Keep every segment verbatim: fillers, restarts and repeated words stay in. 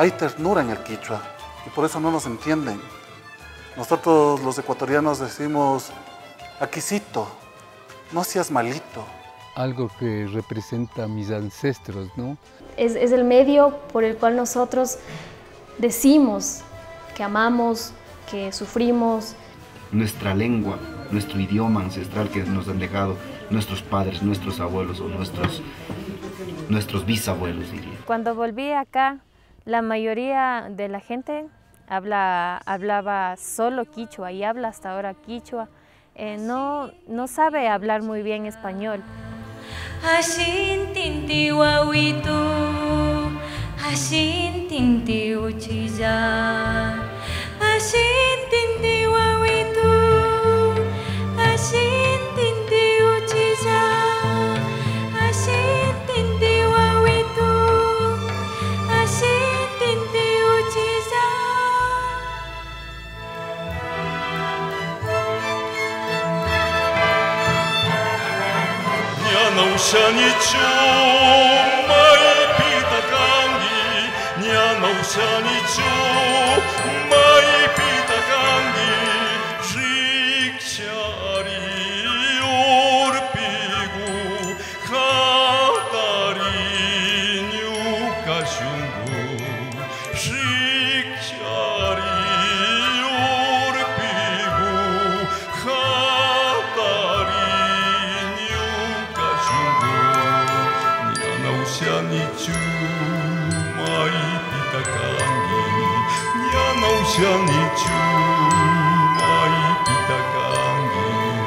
hay ternura en el quichua y por eso no nos entienden. Nosotros los ecuatorianos decimos, aquisito, no seas malito. Algo que representa a mis ancestros, ¿no? Es, es el medio por el cual nosotros decimos que amamos, que sufrimos. Nuestra lengua, nuestro idioma ancestral que nos han dejado nuestros padres, nuestros abuelos o nuestros, nuestros bisabuelos, diría. Cuando volví acá, la mayoría de la gente habla, hablaba solo quichua y habla hasta ahora quichua. Eh, no, no sabe hablar muy bien español. Asin tinti wawitu, asin tinti uchiza, asin tinti wawitu, asin tinti uchiza, asin tinti wawitu, asin tinti uchiza. Nausanichu mai pitakangi, nya nausanichu mai pitakangi, rikshari orpigu khatari nyukashungu, rikshari orpigu khatari Nausanichu mai pitakangi, nya nausanichu mai pitakangi.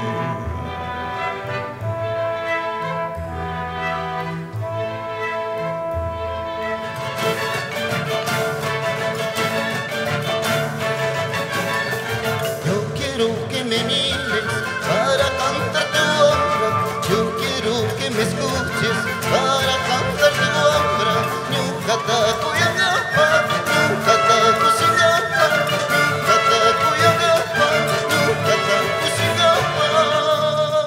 Yo quiero que me mires para cantar tu obra, yo quiero que me escuches para cantar tu obra. Nunca te voy a agarrar, nunca te voy a agarrar, nunca te voy a agarrar, nunca te voy a agarrar.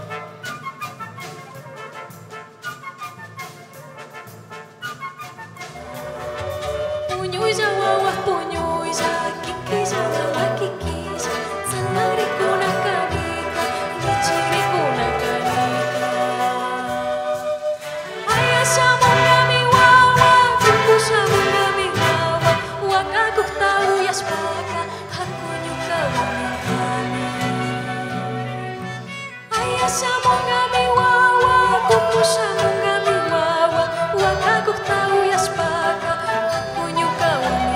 Puñuya wawa puñuya, kikilla wawa kikilla, sanagri kuna karika, lichiri kuna karika. Aya shamunga mi wawa, kuku shamunga mi wawa, waka kukta uyas paka, hakunyu kawani. Aya shamunga mi wawa, kuku shamunga mi wawa, waka kukta uyas paka, hakunyu kawani.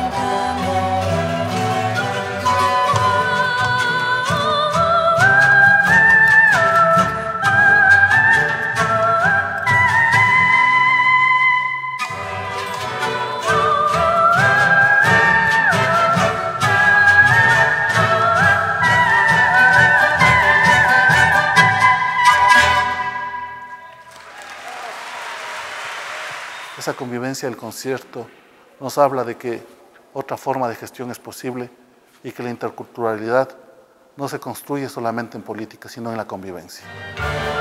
Esa convivencia del concierto nos habla de que otra forma de gestión es posible y que la interculturalidad no se construye solamente en política, sino en la convivencia.